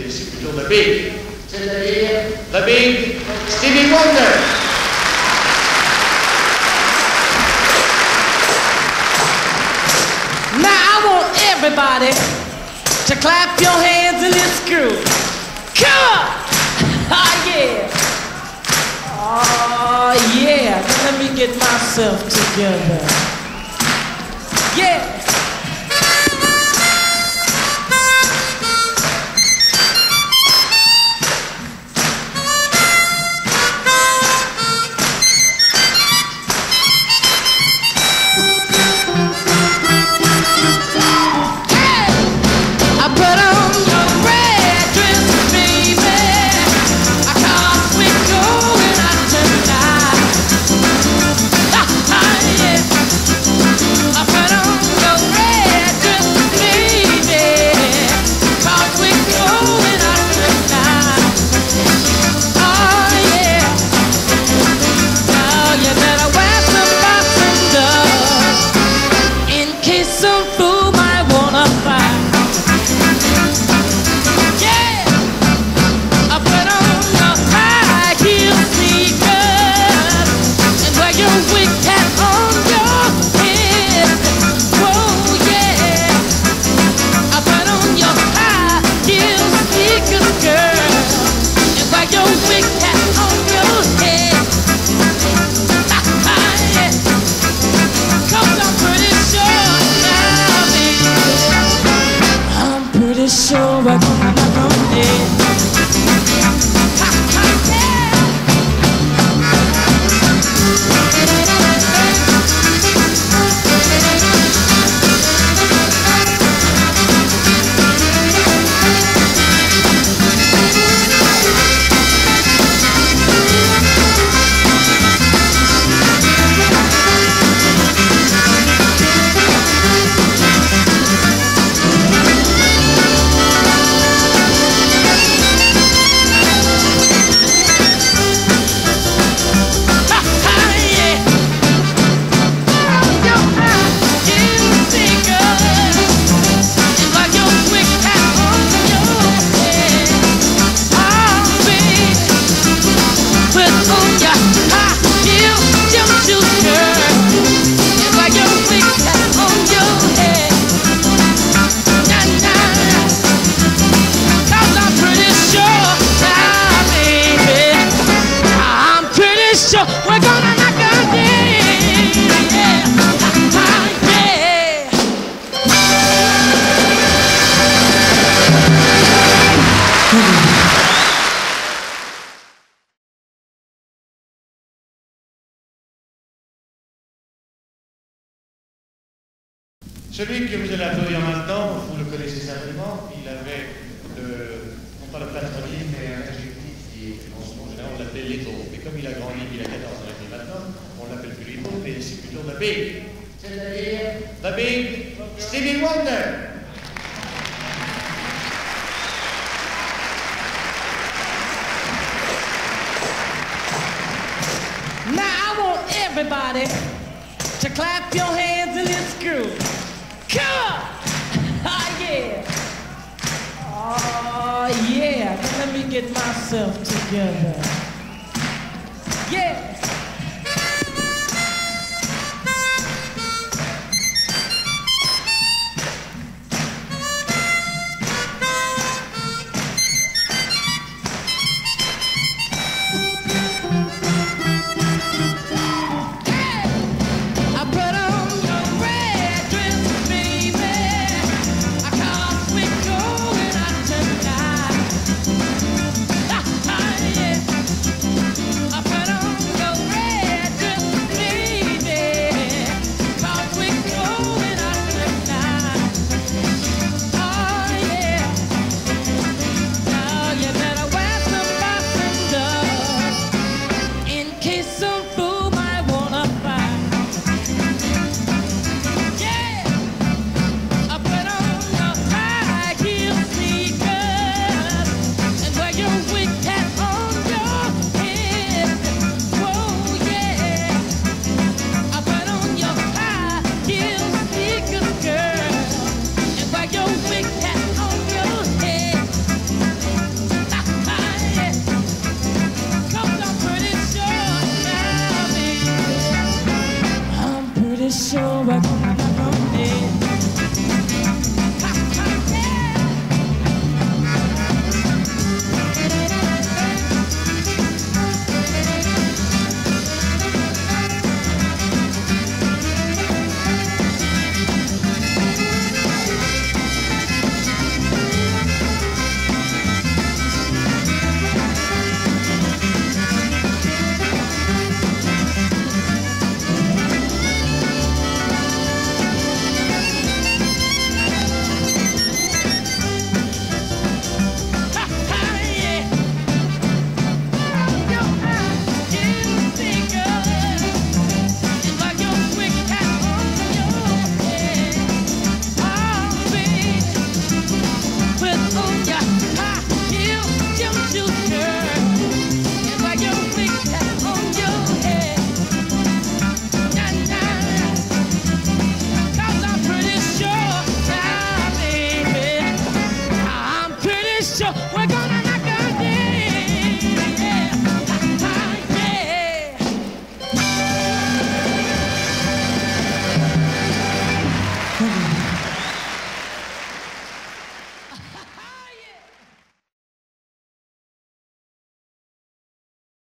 mais c'est plutôt the big. C'est-à-dire the big Stevie Wonder. Now I want everybody to clap your hands in this groove. Come on! Oh yeah! Oh yeah! Now let me get myself together. Yeah! Celui que vous allez applaudir maintenant, vous le connaissez certainement, il avait non pas le patronyme, mais un adjectif qui, en son général, on l'appelait Little. Mais comme il a grandi, il a 14 ans et demi maintenant, on l'appelle plus Little, mais c'est plutôt the big. C'est-à-dire the big Stevie Wonder. Now I want everybody to clap your hands in this groove. Come on! Oh yeah! Oh yeah! Now let me get myself together. Yeah! I put on is sure what